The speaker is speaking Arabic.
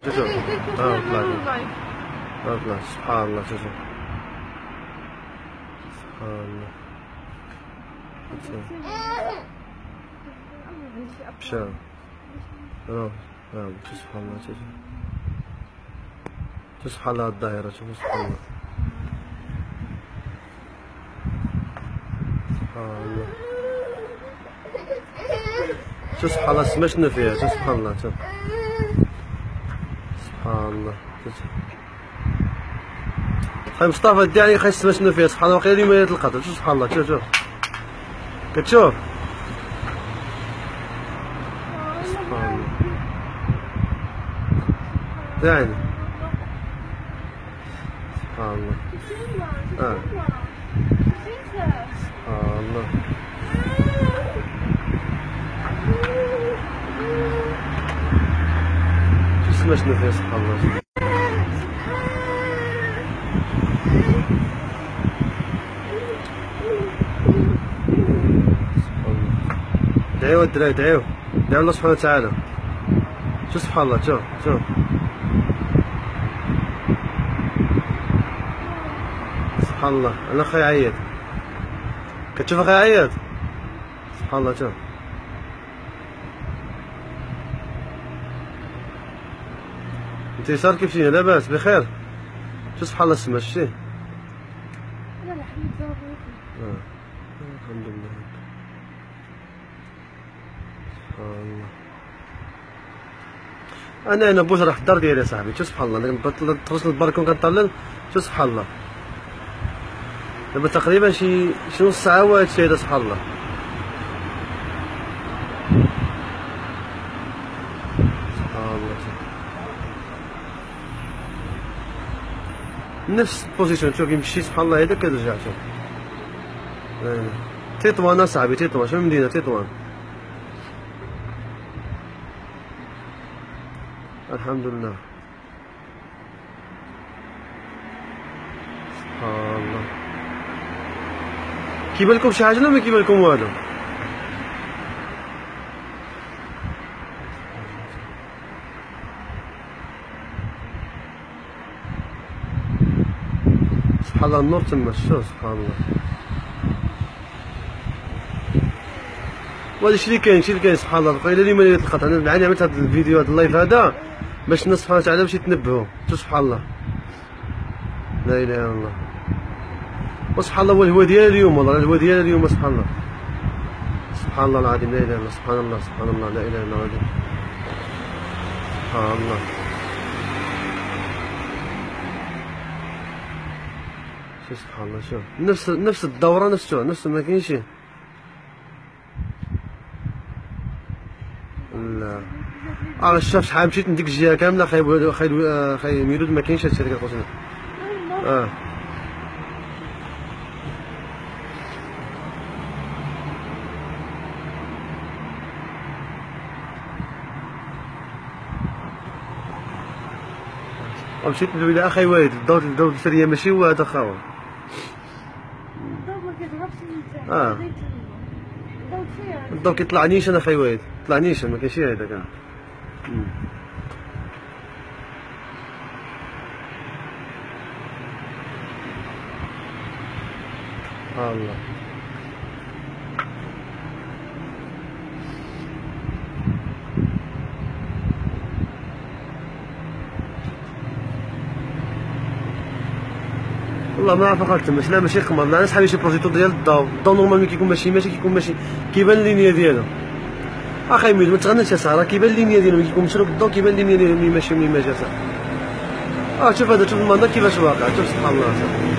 شوف طلع سبحان الله شوف سبحان الله مشى سبحان الله شوف سبحان الله الظاهرة شوف سبحان الله سبحان الله شوف سبحان الله سما شنو فيها شوف سبحان الله شوف سبحان الله خاي مصطفى ديالي خاي تسمع شنو فيها سبحان الله وقيلا اليوم ليلة القدر شوف سبحان الله شوف كتشوف سبحان الله يعني سبحان الله سبحان الله شوف تسمع شنو فيها سبحان الله دعيو الدراري دعيو الله سبحانه وتعالى شوف سبحان الله شوف سبحان الله انا اخي عيط كتشوف اخي عيط سبحان الله شوف انت صار كيف فينا لاباس بخير شوف سبحان الله السما شتي لا لا حبيبي الحمد لله انا بوش راح الدار ديالي صاحبي شوف سبحان الله انا تخرج للبالكون كنطلل شوف سبحان الله دابا تقريبا شي نص ساعه وهادشي هذا سبحان الله سبحان الله نفس البوزيشن شوف يمشي سبحان الله هذاك كترجع شوف تطوان اصاحبي تطوان شنو مدينه تطوان الحمد لله سبحان الله كيبان لكم شي حاجه ولا ما كيبان لكم والو سبحان الله النور تما شوف سبحان الله وهذا الشيء اللي كاين سبحان الله بقى الى اليوم ليله القدر انا معاني عملت هذا الفيديو هذا اللايف هذا باش الناس سبحانه وتعالى باش يتنبهوا شوف سبحان الله لا اله الا الله وسبحان الله الهوى ديال اليوم والله الهوى ديال اليوم سبحان الله سبحان الله العظيم لا اله الا الله سبحان الله سبحان الله لا اله الا الله سبحان الله شوف سبحان الله شوف نفس الدورة نفس ما كاينش لا شاف شحال مشيت من ديك الجهه كامله خاي ميلود ما كاينش هادشي اللي كتقول مشيت ندوي لها اخي والد الضوء السريه ماشي هو هذا خاوه الضوء ما كيضربش الضوء كيطلع نيشان اخي والد طلع نيشان ما كاينش هذا كاع الله والله ما عرف اخاك تما لا ماشي قمر انا صحابي شي بروجيكتور ديال الضوء نورمالمون كيكون ماشي كيبان اللينيا ديالو اخي ميد ما تغناش يا ساره كيبان اللينيا ديالو ملي كيكون مشروب الضوء كيبان اللينيا ديالو ملي ماشي ملي ما جا شوف هذا شوف المنظر كيفاش واقع شوف سبحان الله